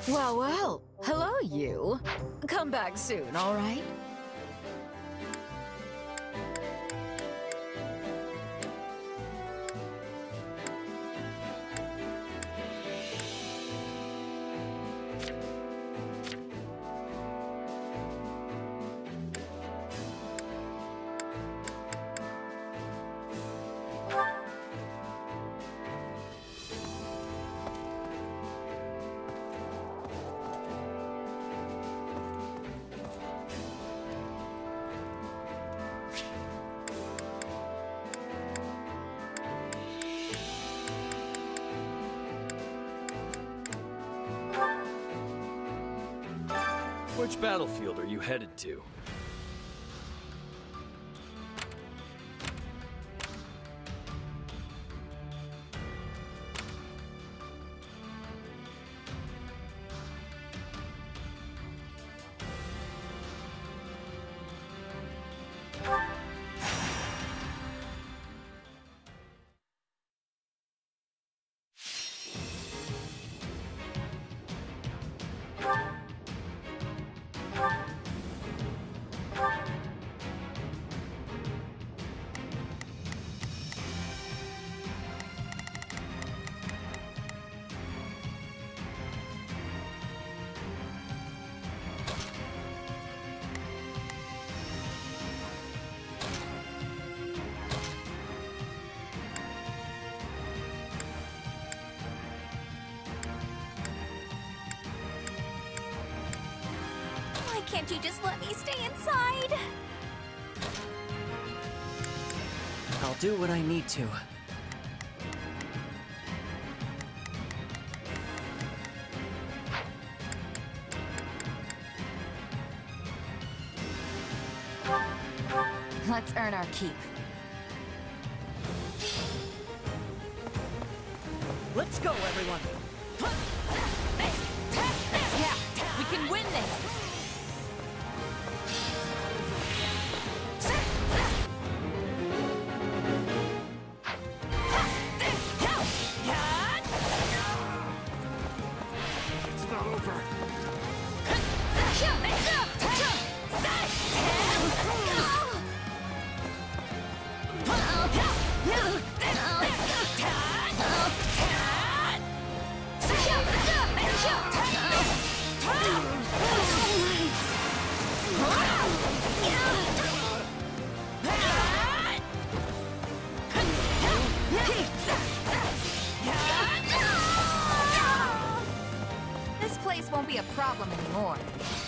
Well, well. Hello, you. Come back soon, all right? Which battlefield are you headed to? Why can't you just let me stay inside? I'll do what I need to. Let's earn our keep. Let's go, everyone! Yeah, we can win this! It's not over. This place won't be a problem anymore.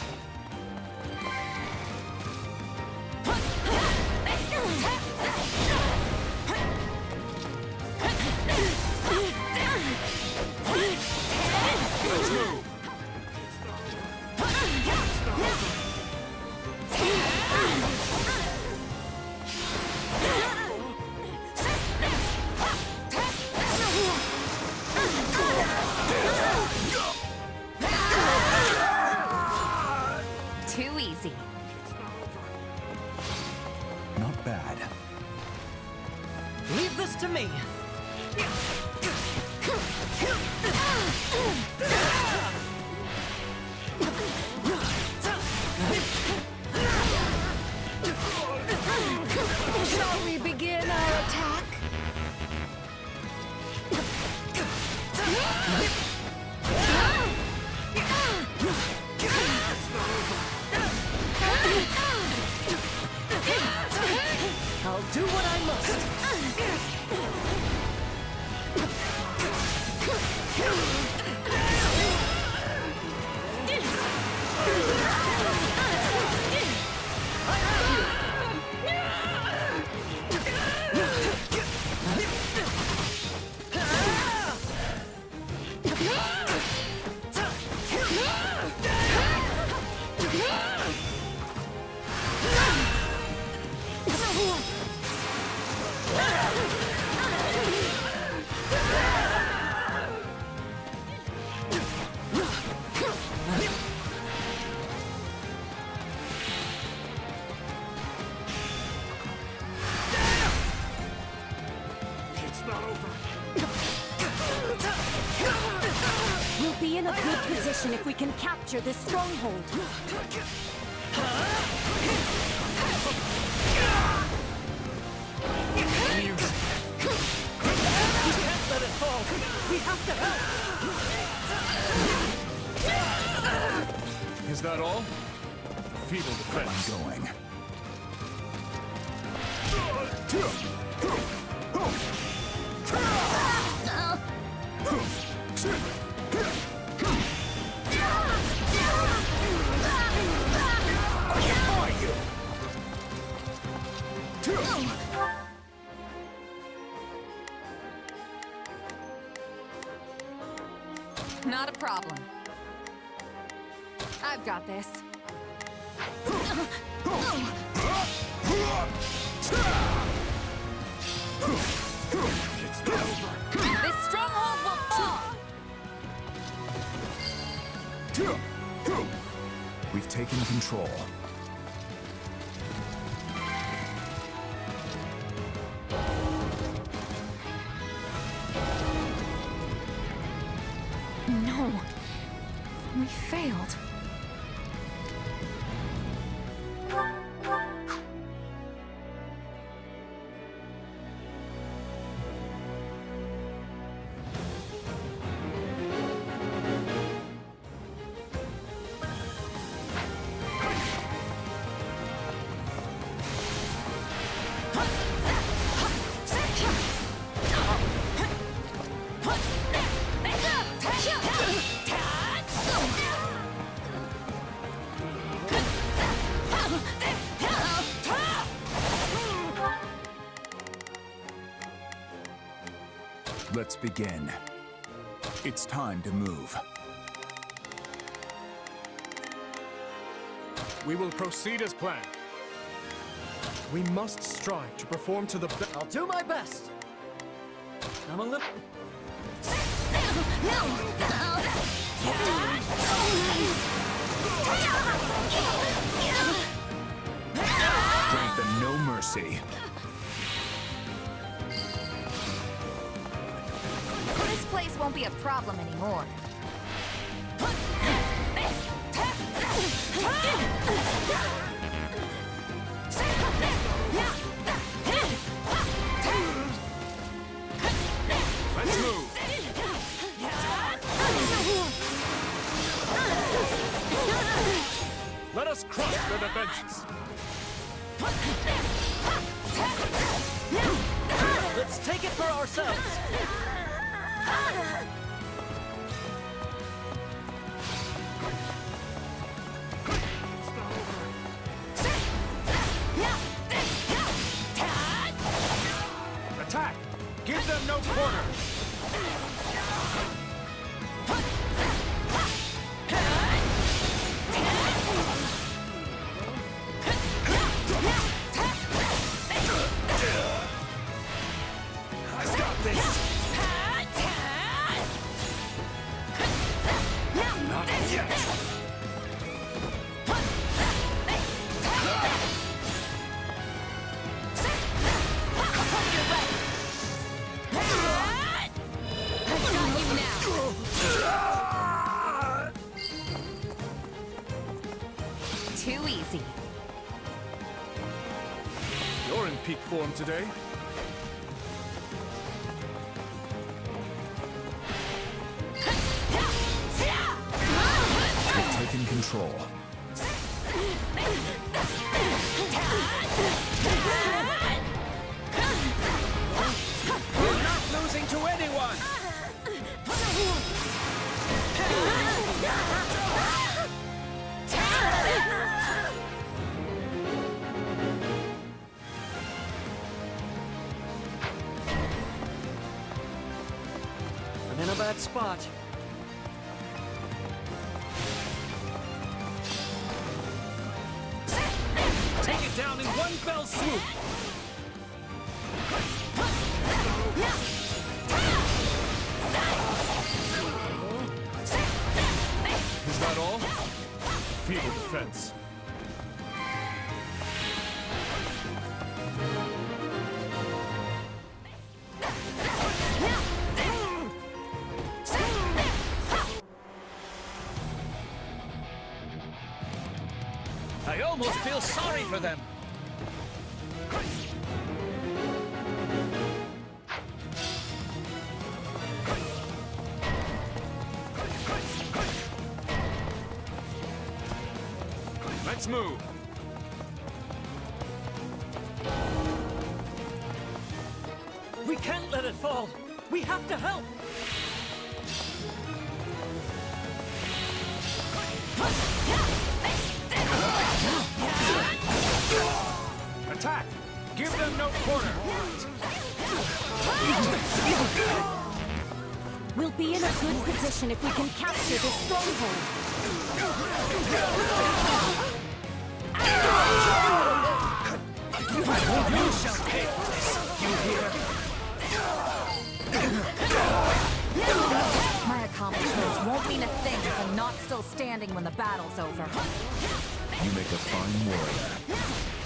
Too easy. Not bad. Leave this to me! Shall we begin our attack? I'll do what I must! It's not over. We'll be in a good position if we can capture this stronghold. You can't let it fall. We have to help. Is that all? Feeble defense. Going. Not a problem. I've got this. This stronghold will fall! We've taken control. No. We failed. Let's begin. It's time to move. We will proceed as planned. We must strive to perform to the best. I'll do my best. I'm a little... Grant them no mercy. This place won't be a problem anymore. Let's move. Let us crush their defenses. Let's take it for ourselves. Attack! Give them no quarter! I've got this! Not yet! Too easy. You're in peak form today. We've taken control. We're not losing to anyone. I'm in a bad spot. Take it down in one fell swoop. Is that all? Feeble defense. almost feel sorry for them. Let's move. We can't let it fall. We have to help. Attack! Give them no quarter! We'll be in a good position if we can capture this stronghold. You shall pay for this. You hear? My accomplishments won't mean a thing if I'm not still standing when the battle's over. You make a fine warrior.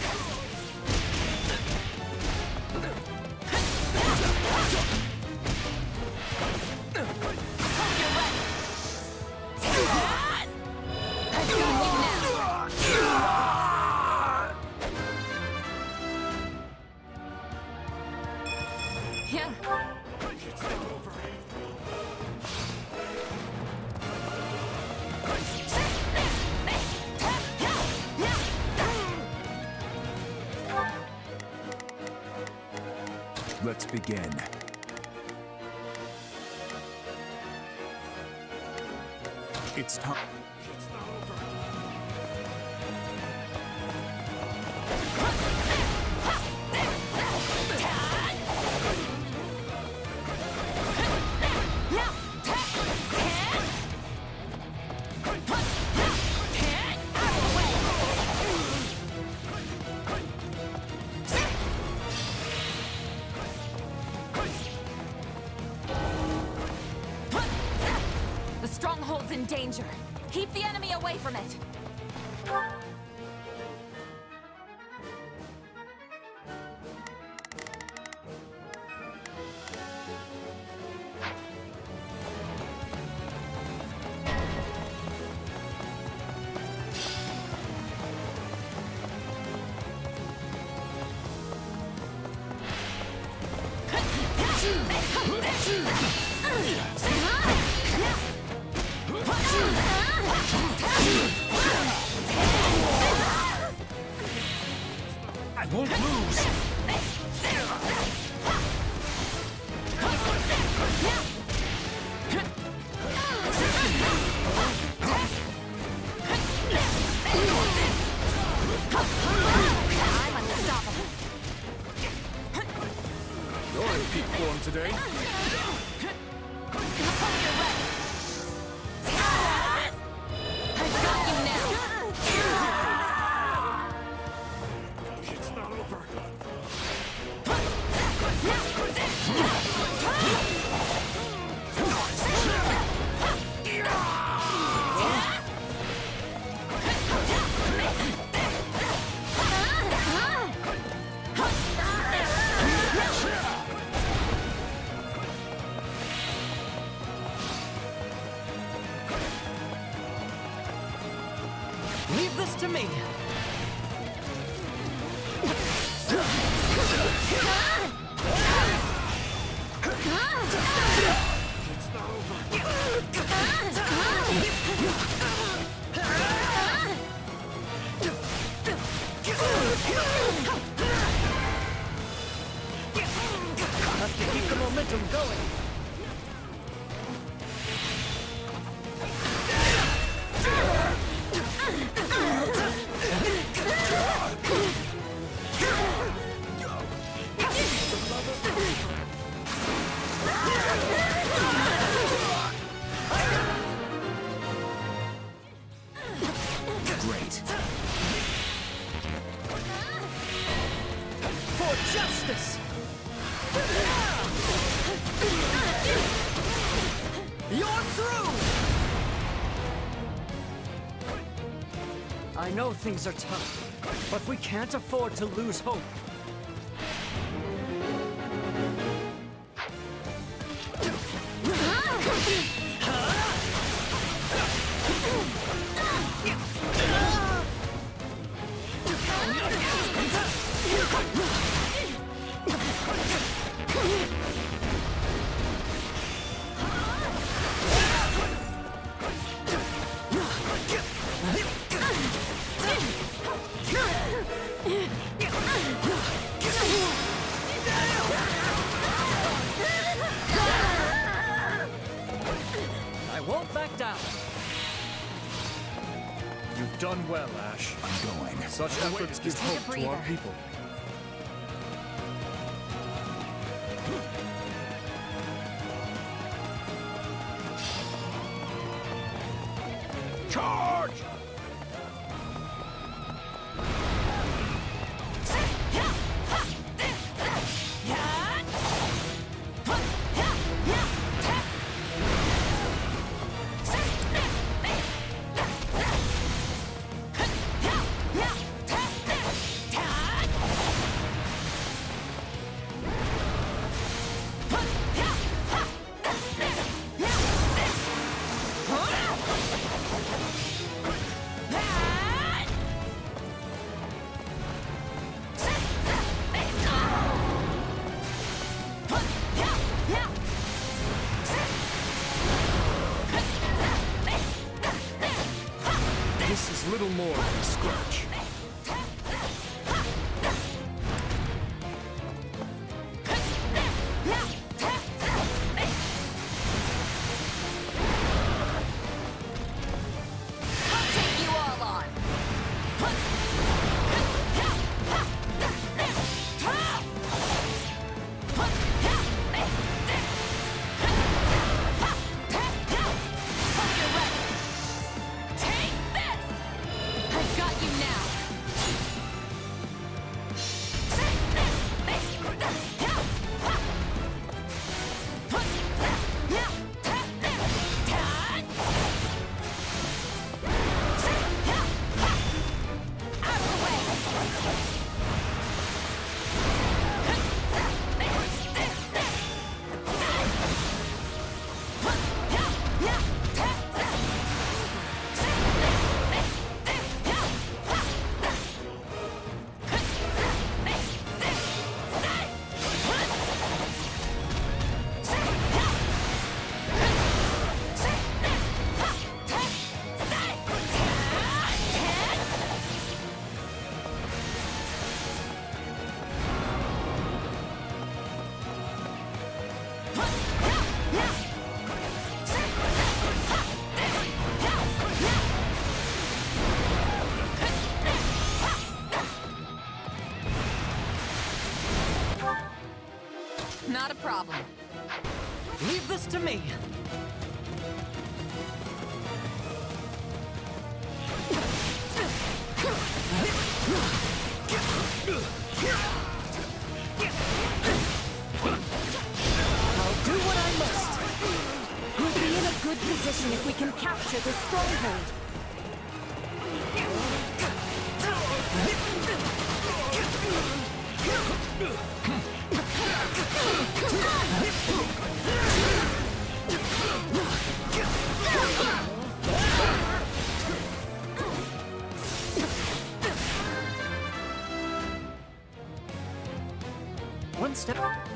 Let's begin. It's time. The stronghold's in danger. Keep the enemy away from it. I won't lose. I'm unstoppable. You're in peak form today. I've got you now. It's not over. Leave this to me. Have to keep the momentum going. Great. For justice! You're through! I know things are tough, but we can't afford to lose hope. done well, Ash. I'm going. Such efforts give Take a hope to our breather. people. Charge! This is little more than a scratch. I'll take you all on. Hope you're ready. Take this! I've got you now. Out of the way! Not a problem. Leave this to me. I'll do what I must. We'll be in a good position if we can capture this stronghold. One step.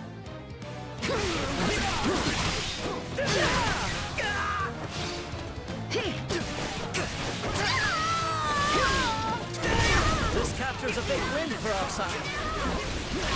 This captures a big win for our side.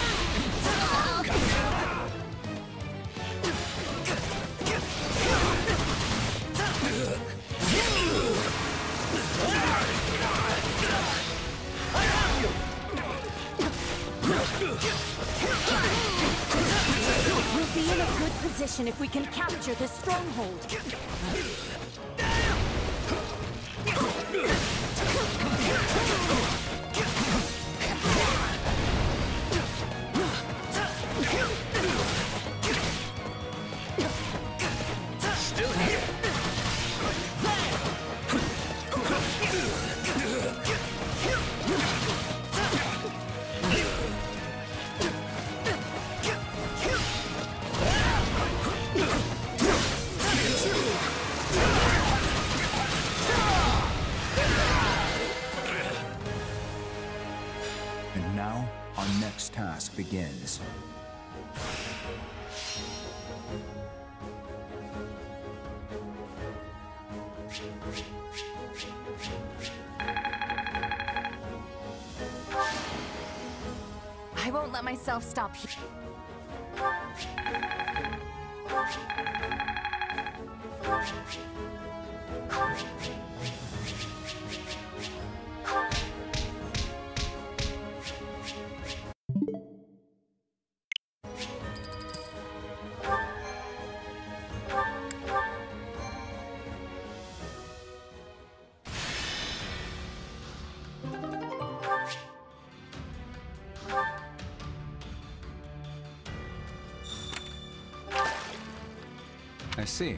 We'll be in a good position if we can capture this stronghold. Still here. And now, our next task begins. I won't let myself stop here. I see.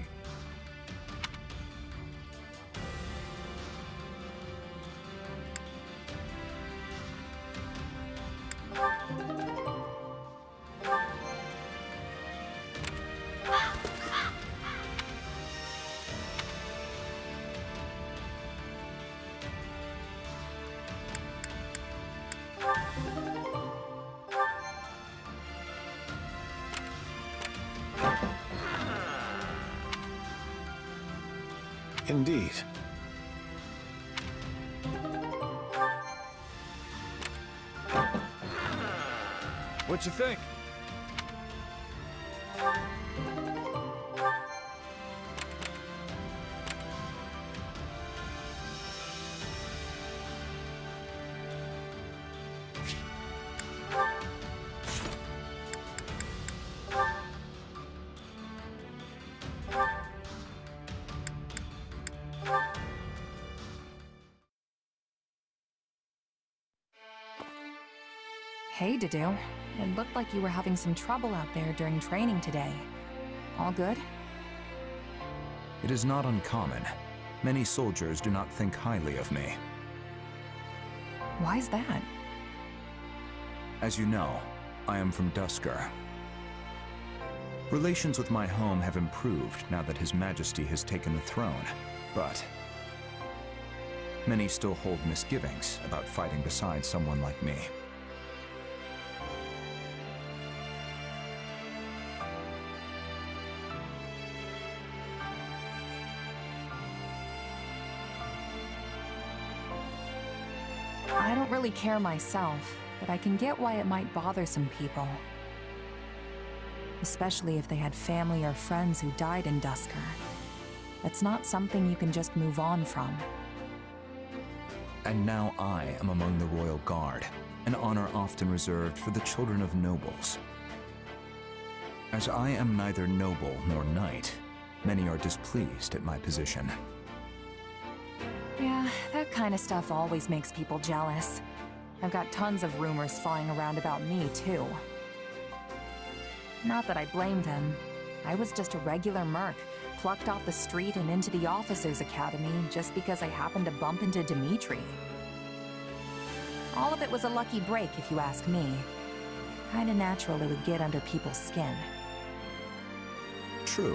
Indeed. What you think? Hey, Dedue. It looked like you were having some trouble out there during training today. All good? It is not uncommon. Many soldiers do not think highly of me. Why's that? As you know, I am from Duscur. Relations with my home have improved now that His Majesty has taken the throne, but many still hold misgivings about fighting beside someone like me. I don't really care myself, but I can get why it might bother some people. Especially if they had family or friends who died in Duscur. That's not something you can just move on from. And now I am among the Royal Guard, an honor often reserved for the children of nobles. As I am neither noble nor knight, many are displeased at my position. Yeah, that kind of stuff always makes people jealous. I've got tons of rumors flying around about me, too. Not that I blame them. I was just a regular merc, plucked off the street and into the Officers' Academy just because I happened to bump into Dimitri. All of it was a lucky break, if you ask me. Kinda natural it would get under people's skin. True.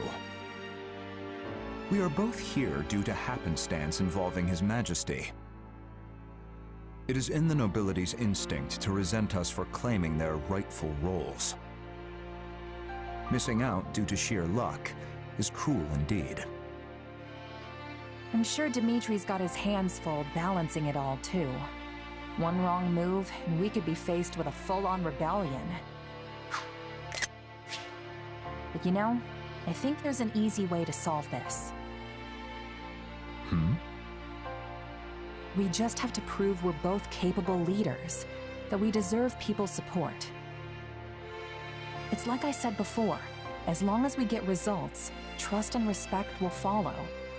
We are both here due to happenstance involving His Majesty. It is in the nobility's instinct to resent us for claiming their rightful roles. Missing out due to sheer luck is cruel indeed. I'm sure Dimitri's got his hands full balancing it all, too. One wrong move, and we could be faced with a full-on rebellion. But you know, I think there's an easy way to solve this. We just have to prove we're both capable leaders, that we deserve people's support. It's like I said before, as long as we get results, trust and respect will follow.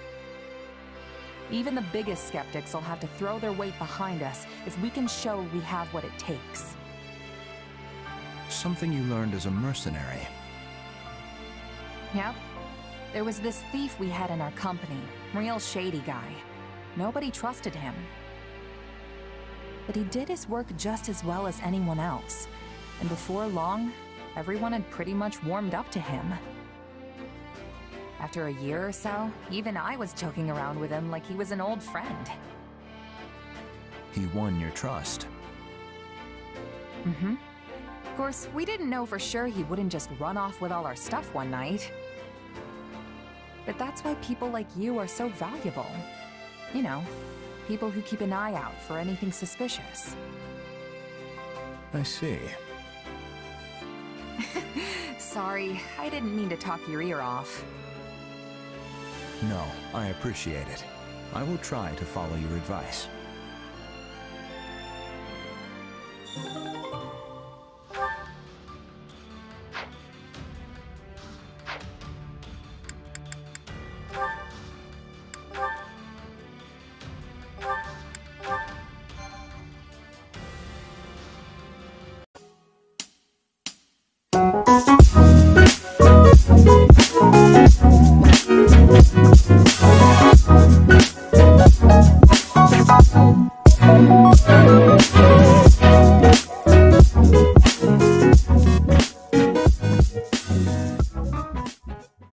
Even the biggest skeptics will have to throw their weight behind us if we can show we have what it takes. Something you learned as a mercenary. Yep. There was this thief we had in our company, real shady guy. Nobody trusted him. But he did his work just as well as anyone else, and before long, everyone had pretty much warmed up to him. After a year or so, even I was joking around with him like he was an old friend. He won your trust. Of course, we didn't know for sure he wouldn't just run off with all our stuff one night. But that's why people like you are so valuable. You know, people who keep an eye out for anything suspicious. I see. Sorry, I didn't mean to talk your ear off. No, I appreciate it. I will try to follow your advice.